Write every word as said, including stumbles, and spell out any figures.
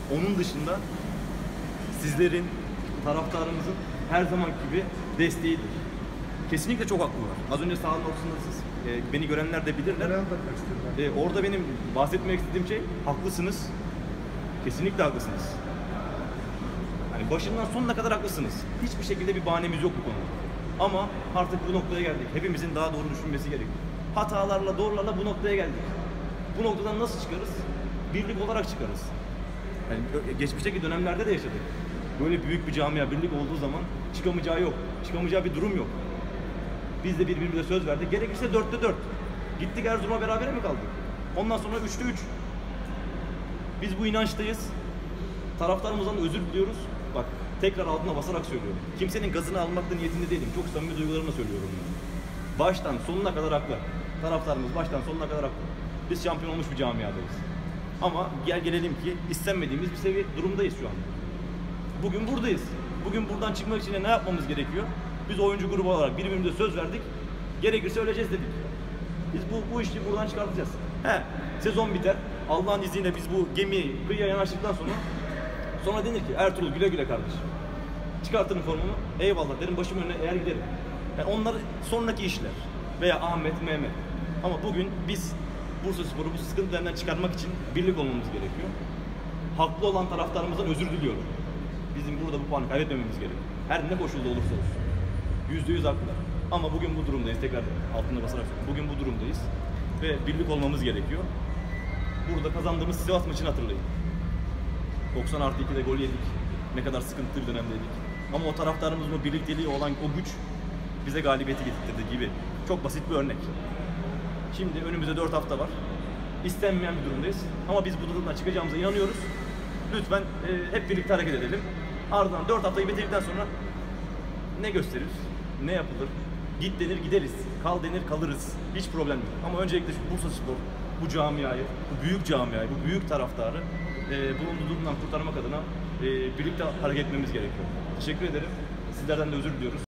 Onun dışında sizlerin, taraftarımızın her zaman gibi desteğidir. Kesinlikle çok haklılar. Az önce sahanın ortasında siz, e, beni görenler de bilirler. E, orada benim bahsetmek istediğim şey, haklısınız. Kesinlikle haklısınız. Yani başından sonuna kadar haklısınız. Hiçbir şekilde bir bahanemiz yok bu konuda. Ama artık bu noktaya geldik. Hepimizin daha doğru düşünmesi gerekiyor. Hatalarla, doğrularla bu noktaya geldik. Bu noktadan nasıl çıkarız? Birlik olarak çıkarız. Yani geçmişteki dönemlerde de yaşadık. Böyle büyük bir camia, birlik olduğu zaman çıkamayacağı yok. Çıkamayacağı bir durum yok. Biz de birbirimize söz verdik. Gerekirse dörtte dört. Gittik Erzurum'a beraber mi kaldık? Ondan sonra üçte üç. Biz bu inançtayız. Taraftarımızdan da özür diliyoruz. Bak, tekrar altına basarak söylüyorum. Kimsenin gazını almakta niyetinde değilim. Çok samimi duygularımla söylüyorum bunu. Baştan sonuna kadar haklı. Taraftarımız baştan sonuna kadar haklı. Biz şampiyon olmuş bir camiadayız. Ama gel gelelim ki istenmediğimiz bir seviye durumdayız şu anda. Bugün buradayız. Bugün buradan çıkmak için ne yapmamız gerekiyor? Biz oyuncu grubu olarak birbirimize söz verdik. Gerekirse öleceğiz dedik. Biz bu, bu işi buradan çıkartacağız. He, sezon biter. Allah'ın izniyle biz bu gemiyi kıyıya yanaştıktan sonra sonra denir ki Ertuğrul güle güle kardeşim. Çıkartırım formumu. Eyvallah derim, başım önüne eğer giderim. Yani onlar sonraki işler. Veya Ahmet, Mehmet. Ama bugün biz Bursaspor'u bu sıkıntılarından çıkarmak için birlik olmamız gerekiyor. Haklı olan taraftarımızdan özür diliyorum. Bizim burada bu puanı kaybetmememiz gerekiyor. Her ne koşulda olursa olsun. Yüzde yüz haklılar. Ama bugün bu durumdayız. Tekrar altında basarak söylüyorum. Bugün bu durumdayız. Ve birlik olmamız gerekiyor. Burada kazandığımız Sivas maçını hatırlayın. doksan artı ikide gol yedik. Ne kadar sıkıntılı bir dönemdeydik. Ama o taraftarımızın o birlikteliği olan o güç bize galibiyeti getirdi gibi. Çok basit bir örnek. Şimdi önümüzde dört hafta var. İstenmeyen bir durumdayız. Ama biz bu durumdan çıkacağımıza inanıyoruz. Lütfen e, hep birlikte hareket edelim. Ardından dört haftayı bitirdikten sonra ne gösterir, ne yapılır? Git denir gideriz, kal denir kalırız. Hiç problem yok. Ama öncelikle şu Bursaspor, bu camiayı, bu büyük camiayı, bu büyük taraftarı e, bulunduğu durumdan kurtarmak adına e, birlikte hareket etmemiz gerekiyor. Teşekkür ederim. Sizlerden de özür diliyoruz.